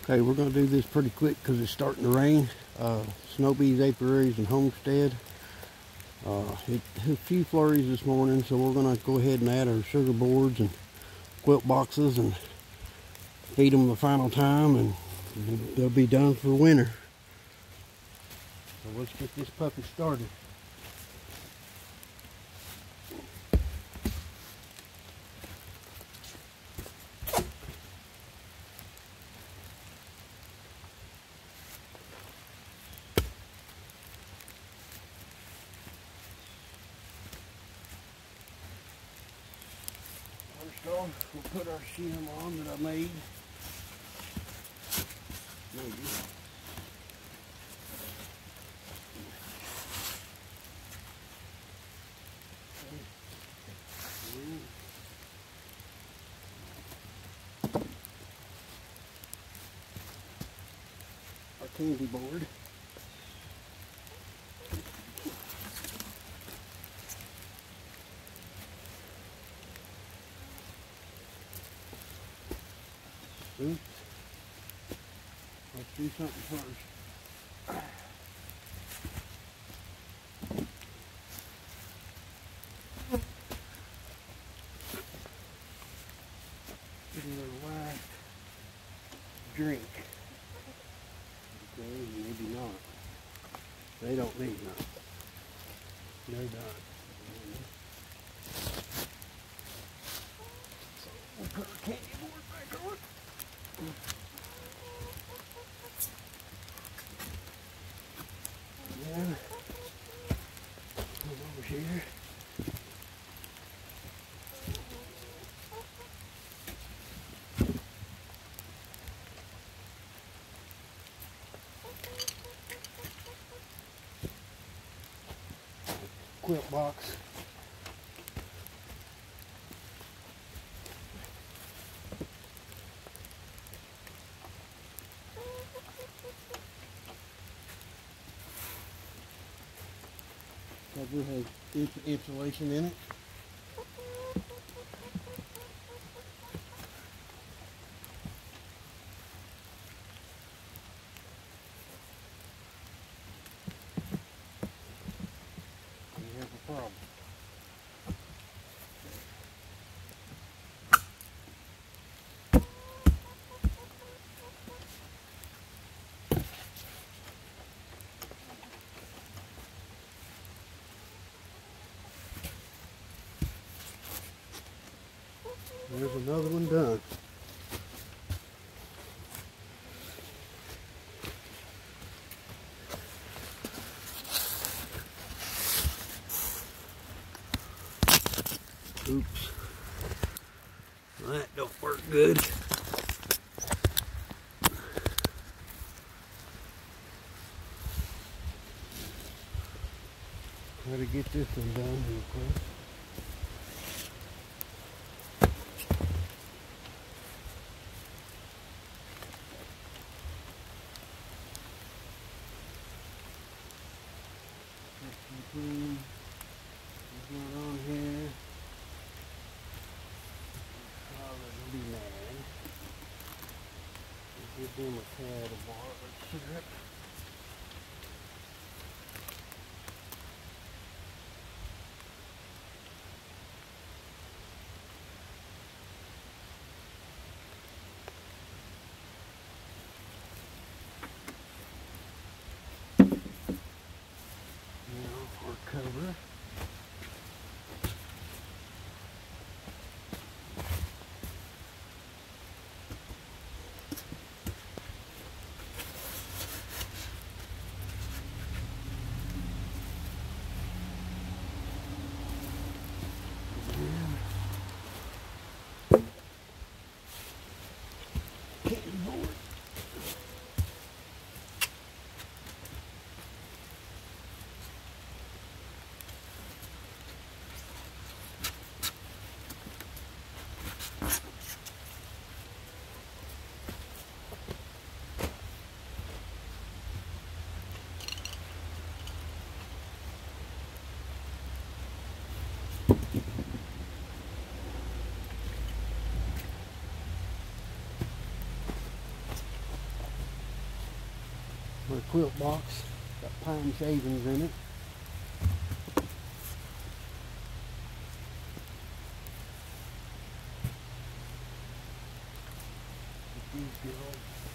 Okay, we're going to do this pretty quick because it's starting to rain. Snow bees, apiaries, and homestead. It had a few flurries this morning, so we're going to go ahead and add our sugar boards and quilt boxes and feed them the final time, and they'll be done for winter. So let's get this puppy started. First off, we'll put our shim on that I made. Maybe. Our candy board. Oops. Let's do something first. Get a little last drink. Okay, maybe not. They don't need none. They're done. So we'll put our candy board back on. And then come over here. Quilt box. Cover has insulation in it. We have a problem. There's another one done. Oops. That don't work good. Try to get this one done real quick. Clean. There's not on here. Probably gonna be mad. Give them a tad of water syrup. Cover. Candy board. My quilt box. Got pine shavings in it. These girls.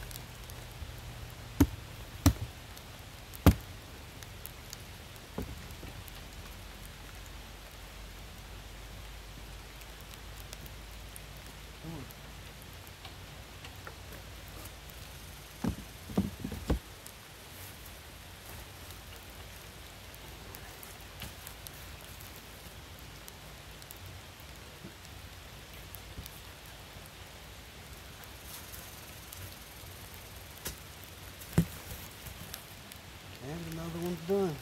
And another one's done.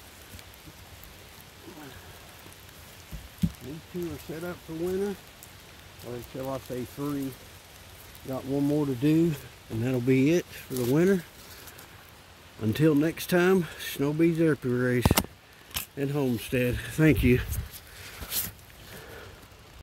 These two are set up for winter. Or until I say 3. Got one more to do, and that'll be it for the winter. Until next time, Snow Bees Apiaries and Homestead. Thank you.